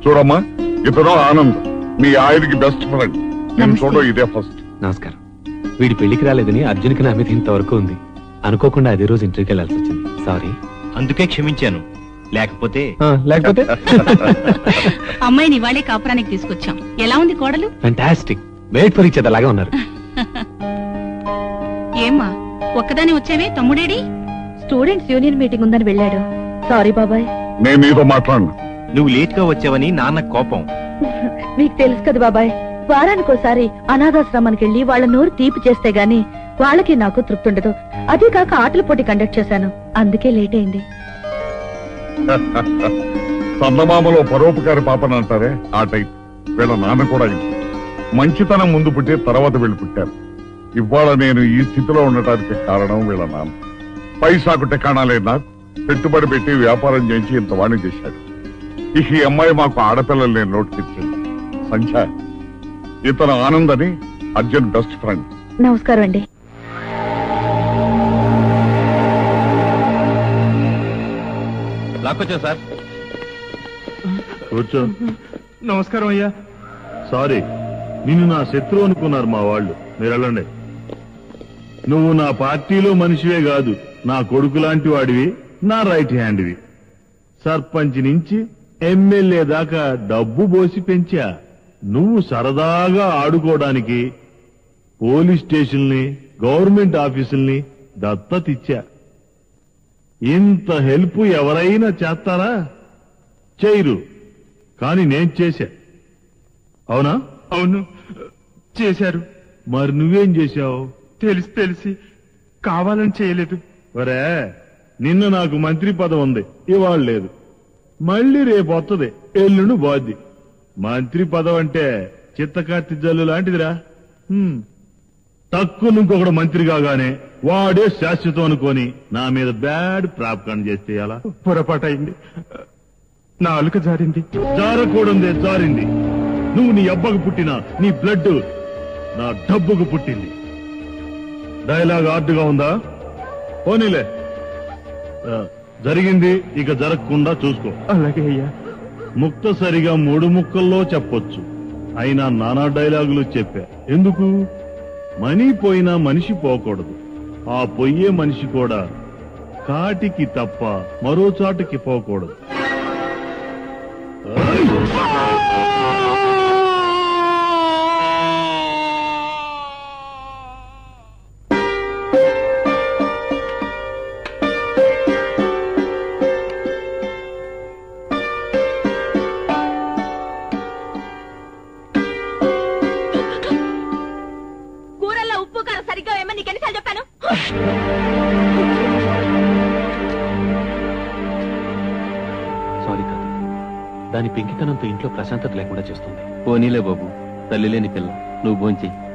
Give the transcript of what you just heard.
చూడమ్మా, ఇతను ఆనంద్, మీ ఆయనకి బెస్ట్ ఫ్రెండ్. నేను చూడడం ఇదే ఫస్ట్. నమస్కారం. వీడి పెళ్లికి రాలేదని అర్జున్కి నా మీద ఇంతవరకు ఉంది. అనుకోకుండా అదే రోజు ఇంటర్వ్యూకి వెళ్ళాల్సి వచ్చింది. సారీ. అందుకే క్షమించాను. లేకపోతే అమ్మాయిని ఇవాళే కాపురానికి తీసుకొచ్చాం. ఎలా ఉంది కోడలు? Fantastic. Wait for each other లాగా ఉన్నారు. ఏమ్మా ఒక్కదాని వచ్చావే? తమ్ముడేడి? స్టూడెంట్స్ యూనియన్ మీటింగ్ ఉందని వెళ్ళాడు. సారీ బాబాయ్. నేను నీతో మాట్లాడను. నువ్వు లేట్ గా వచ్చావని నాన్న కోపం. మీకు తెలుసు కదా బాబాయ్, వారానికోసారి అనాథాశ్రమానికి వెళ్లి వాళ్ళ నోరు తీపి చేస్తే గాని వాళ్ళకి నాకు తృప్తి ఉండదు. అదే కాక ఆటల పోటీ కండక్ట్ చేశాను, అందుకే లేట్ అయింది. చందమామలో పరోపకారి పాపని అంటారే, ఆ టైప్. వీళ్ళ నాన్న కూడా ఇది. మంచితనం ముందు పుట్టి తర్వాత వీళ్ళు పుట్టారు. ఇవాళ నేను ఈ స్థితిలో ఉండటానికి కారణం వీళ్ళ నాన్న. పైసాకు టెకాణా లేదు నాకు. పెట్టుబడి పెట్టి వ్యాపారం చేయించి ఇంత వాణి చేశాడు. ఇక ఈ అమ్మాయి మాకు ఆడపిల్లలు నేను నోటికిచ్చింది. సంఖ్య ఇతను ఆనంద్ అని, అర్జున్ బెస్ట్ ఫ్రెండ్. నమస్కారం అండి. లాక్కొచ్చా సార్. కూర్చో. నమస్కారం అయ్యా. సారీ, నిన్ను నా శత్రువు అనుకున్నారు మా వాళ్ళు. మీరు వెళ్ళండి. నువ్వు నా పార్టీలో మనిషివే కాదు, నా కొడుకు లాంటి వాడివి, నా రైట్ హ్యాండ్వి. సర్పంచ్ నుంచి ఎమ్మెల్యే దాకా డబ్బు పోసి పెంచా. నువ్వు సరదాగా ఆడుకోవడానికి పోలీస్ స్టేషన్ని, గవర్నమెంట్ ఆఫీసుల్ని దత్తతిచ్చా. ఇంత హెల్ప్ ఎవరైనా చేస్తారా? చేయరు. కాని నేను చేశా. అవునా? అవును, చేశారు. మరి నువ్వేం చేశావు? తెలిసి కావాలని చేయలేదు. ఒరే, నిన్న నాకు మంత్రి పదవి ఉంది, ఇవాళ లేదు. మళ్ళీ రేపు వస్తుంది, ఎల్లుండి పోద్ది. మంత్రి పదవి అంటే చిత్తకార్తి జల్లు లాంటిదిరా. తక్కువ ఇంకొకడు మంత్రి కాగానే వాడే శాశ్వతం అనుకొని నా మీద బ్యాడ్ ప్రాపకాండ చేస్తే అలా పొరపాటైంది. నా అలుక జారింది. జారకూడందే జారింది. నువ్వు నీ అబ్బకు పుట్టిన నీ బ్లడ్ నా డబ్బుకు పుట్టింది. డైలాగ్ ఆర్డుగా ఉందా? పోనీలే, జరిగింది ఇక జరగకుండా చూసుకో. అలాగే అయ్యా. ముక్తసరిగా 3 ముక్కల్లో చెప్పొచ్చు, అయినా నానా డైలాగులు చెప్పా. ఎందుకు? మనీ పోయినా మనిషి పోకూడదు. ఆ పొయ్యే మనిషి కూడా కాటికి తప్ప మరో చాటుకి పోకూడదు. సారీ కాదు, దాని పెంకితనంతో ఇంట్లో ప్రశాంతత లేకుండా చేస్తుంది. పోనీలే బాబు, తల్లి లేని పిల్ల. నువ్వు భోంచేయి.